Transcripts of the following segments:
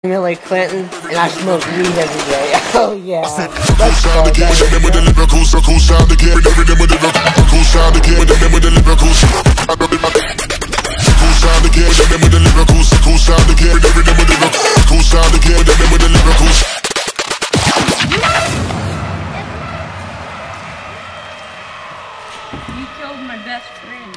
Hillary Clinton, and I smoke weed every day. Oh yeah. Let's go. Them with the lyrical, so cool sound again. Them with the cool sound again. Them with the lyrical, cool sound again. Them with the lyrical, so cool sound again. Them with the cool sound again. Them with the lyrical. You killed my best friend.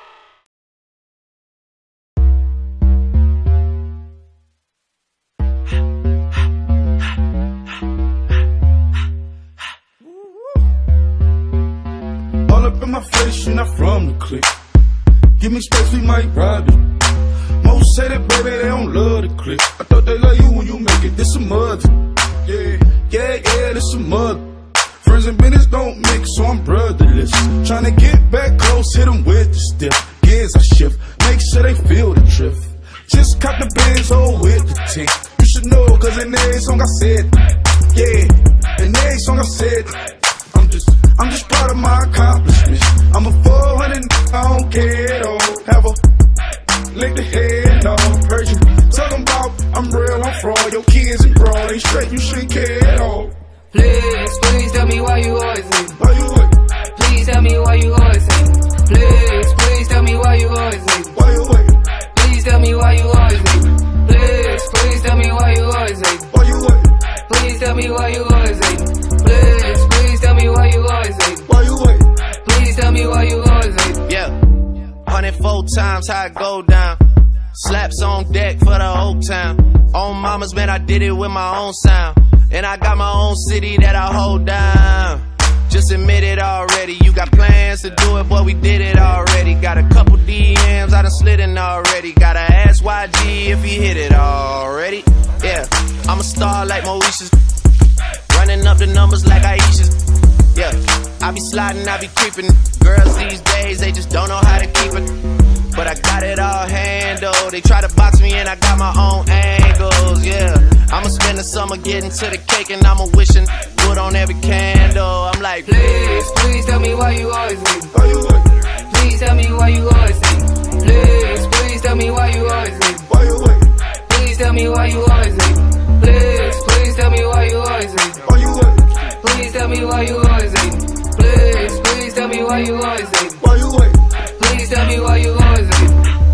All up in my face, you're not from the clique. Give me space, we might rob it. Most say that, baby, they don't love the clique. I thought they love you when you make it, this a mother. Yeah, this a mother. Friends and business don't mix, so I'm brotherless. Tryna get back close, hit them with the stiff. Gears I shift, make sure they feel the drift. Just cop the Benz, hold with the tick. You should know, cause in every song I said, yeah, in every song I said, I'm just proud of my accomplishments. I'm a 400, I don't care at all. Have a lick the head, no. Heard you talking about I'm real, I'm fraud. Your kids and broad ain't straight, you shouldn't care at all. Please tell me why you always hate. Why you wait? Please tell me why you always hate. Please tell me why you always hate. Why you wait? Please tell me why you always hate. Please tell me why you always hate. Why you wait? Please tell me why you always hate. Please tell me why you always hate. Why you wait? Please tell me why you always hate. Yeah, 104 times how it go down. Slaps on deck for the whole town. On mamas, man, I did it with my own sound. And I got my own city that I hold down. Just admit it already. You got plans to do it, but we did it already. Got a couple DMs, I done slid in already. Gotta ask YG if he hit it already. Yeah, I'm a star like Moesha's. Running up the numbers like Aisha's. Yeah, I be sliding, I be creeping. Girls these days, they just don't know how to keep it. But I got it all handled. They try to box me and I got my own angles, yeah. I'ma spend the summer getting to the cake and I'ma wishing wood on every candle. I'm like, Please tell me why you always hate. Why you wait? Please tell me why you always hate. Please tell me why you always hate. Why you wait? Please tell me why you always hate. Please tell me why you always hate. Why you wait? Please tell me why you always hate. Please tell me why you always hate. Why you wait? Please tell me why you always hate.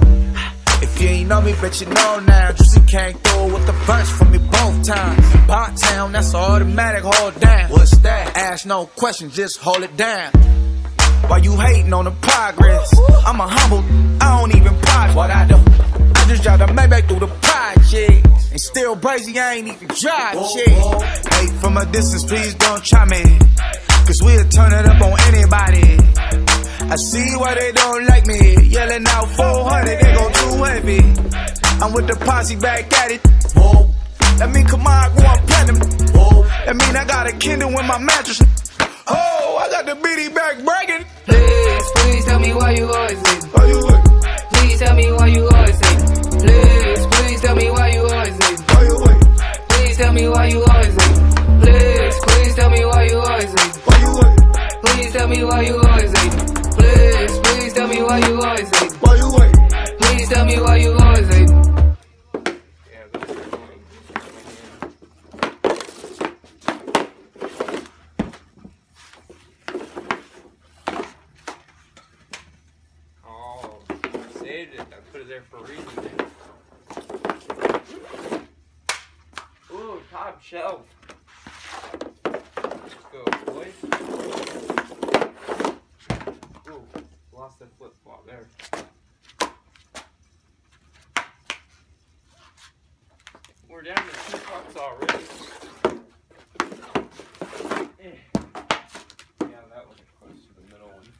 If you ain't know me, bet you know now. Juicy came through with the punch for me both times. Pot town, that's automatic, hold down. What's that? Ask no question, just hold it down. Why you hating on the progress? I'm a humble, I don't even pride what I do. I just drive the Maybach through the project. And still crazy, I ain't even drive shit. Hey, from a distance, please don't try me. Cause we'll turn it up on anybody. I see why they don't like me. Yelling out 400, they go too heavy. I'm with the posse back at it. Whoa. That mean come on, go on platinum. Whoa. That mean I got a Kindle in my mattress. Oh, I got the BD back bragging. Please tell me why you always hate. Why you wait? Please tell me why you always hate. Please tell me why you always hate. Why you wait? Please tell me why you always hate. Please tell me why you always hate. Why you wait? Please tell me why you always hate. Please tell me why you always hate. Why you wait? Please tell me why you always hate. Oh, I saved it. I put it there for a reason. Ooh, top shelf. Let's go, boys. Ooh, lost the flip flop there. We're down to 2 cups already. Yeah, that was close to the middle one.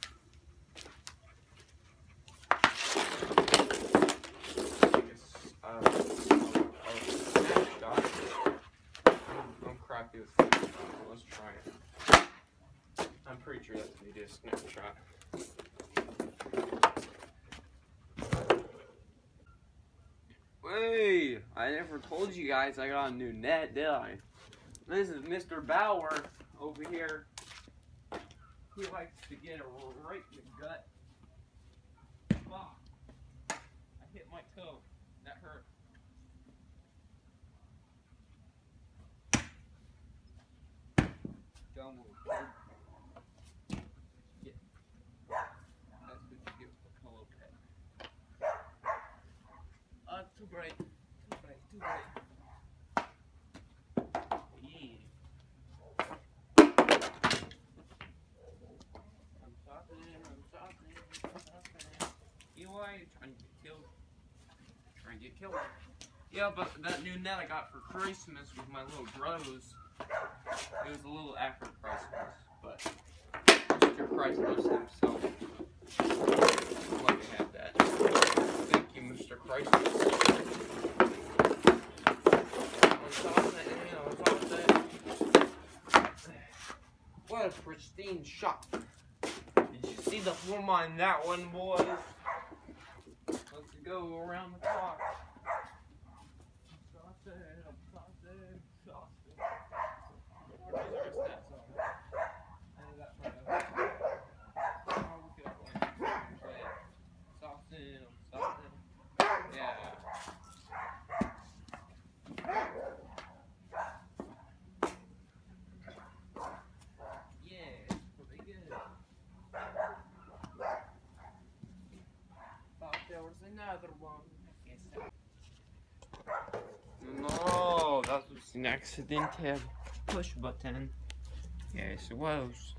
I guess, I'll smash dot. I'm crappy with flip flop. Let's try it. I'm pretty sure that's me just gonna try. Hey, I never told you guys I got a new net, did I? This is Mr. Bauer over here. He likes to get it right in the gut. Fuck. I hit my toe. That hurt. elbow. Yeah. That's what you get with the pillow pet. Too bright. Too bright. Too bright. Yeah. I'm talking. You are trying to get killed. Trying to get killed. Yeah, but that new net I got for Christmas with my little bros, it was a little after Christmas, but Mr. Christmas himself let me have that. Thank you, Mr. Christmas. What a pristine shot. Did you see the form on that one, boys? Let's go around the clock. Another one. No, that was an accidental push button. Yes, it was.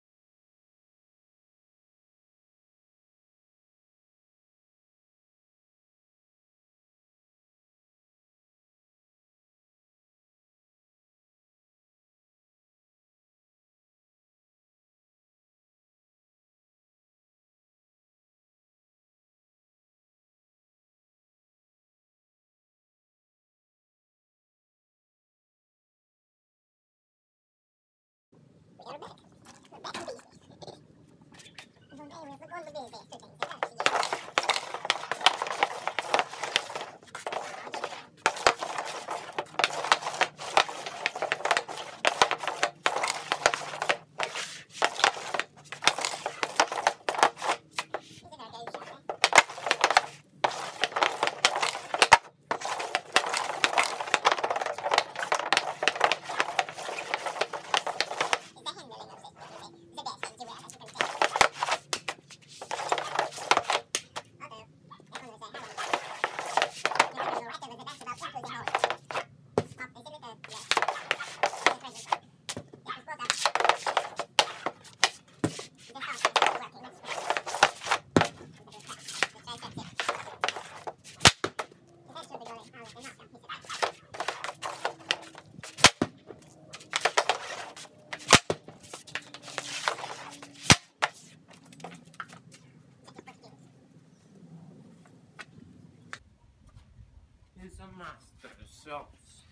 He's a master of sauce.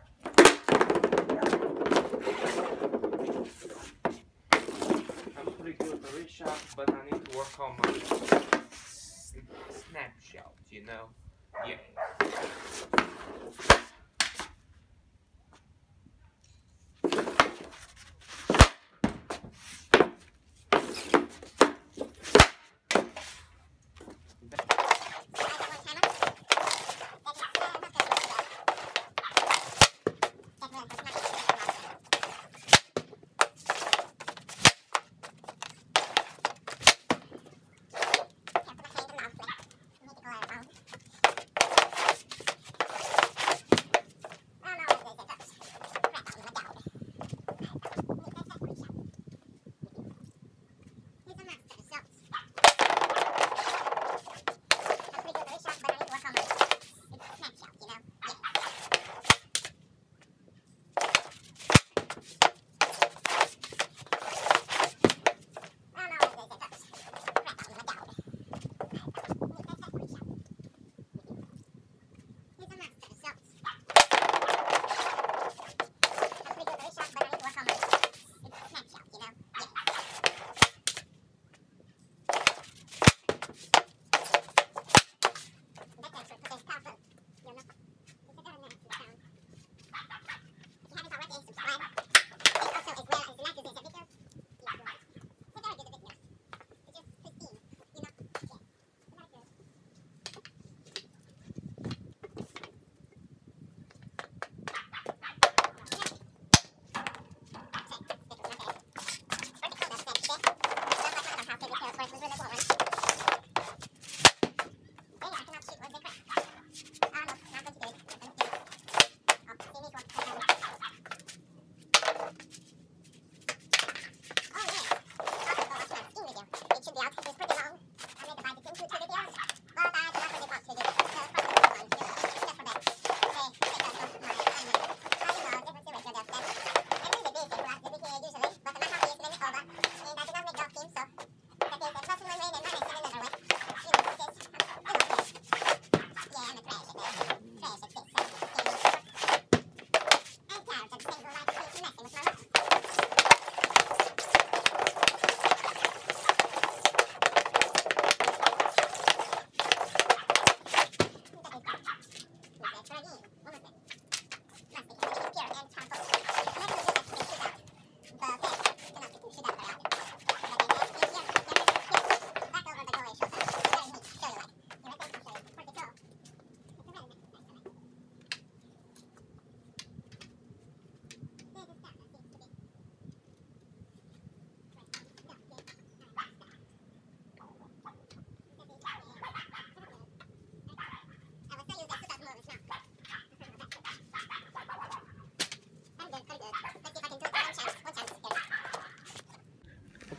I'm pretty good at the reach shot, but I need to work on my snapshot, you know? Yeah.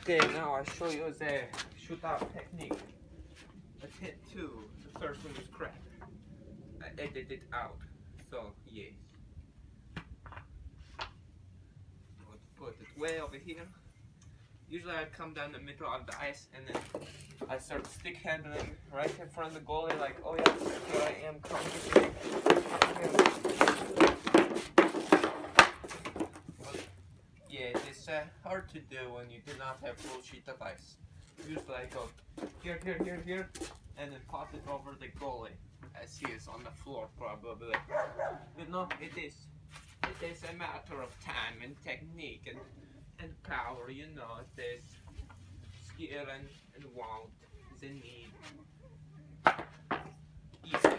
Okay, now I show you the shootout technique. Let's hit 2. The first one was crap. I edited it out. So, yes. Put it way over here. Usually I come down the middle of the ice and then I start stick handling right in front of the goalie like, oh yeah, here I am coming. Yeah, it's hard to do when you do not have full sheet of ice. Usually I go here, and then pop it over the goalie as he is on the floor probably. You know, it is a matter of time and technique and power, you know, it is skill and want is a need. Yes.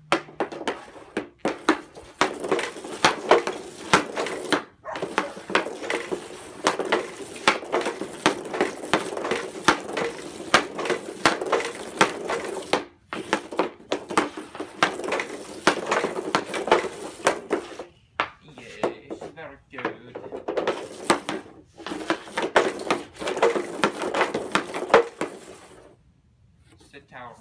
Tower.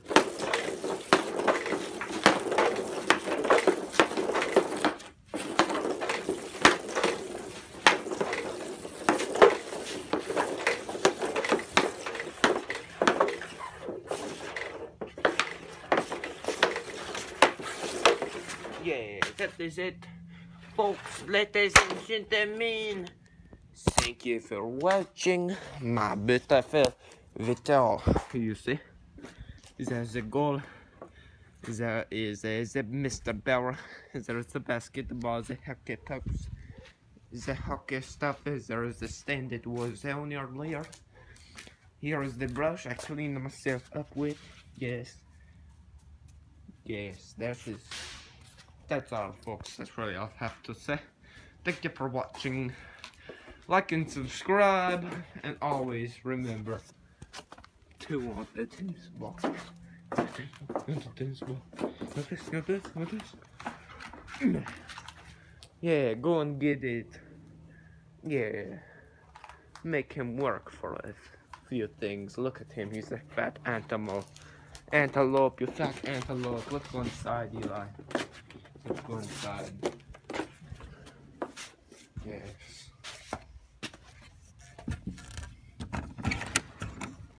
Yeah, that is it, folks, ladies and gentlemen. Thank you for watching my beautiful video. You see? There's a goal. There is the Mr. Bear. There is the basketball, the hockey pucks, the hockey stuff. There is the stand that was on earlier. Here is the brush I cleaned myself up with. Yes. Yes, that's all, folks. That's really all I have to say. Thank you for watching. Like and subscribe, and always remember to want the tennis ball. Yeah, go and get it. Yeah, make him work for a few things. Look at him, he's a fat antelope. Antelope, you fat antelope. Let's go inside, Eli. Let's go inside.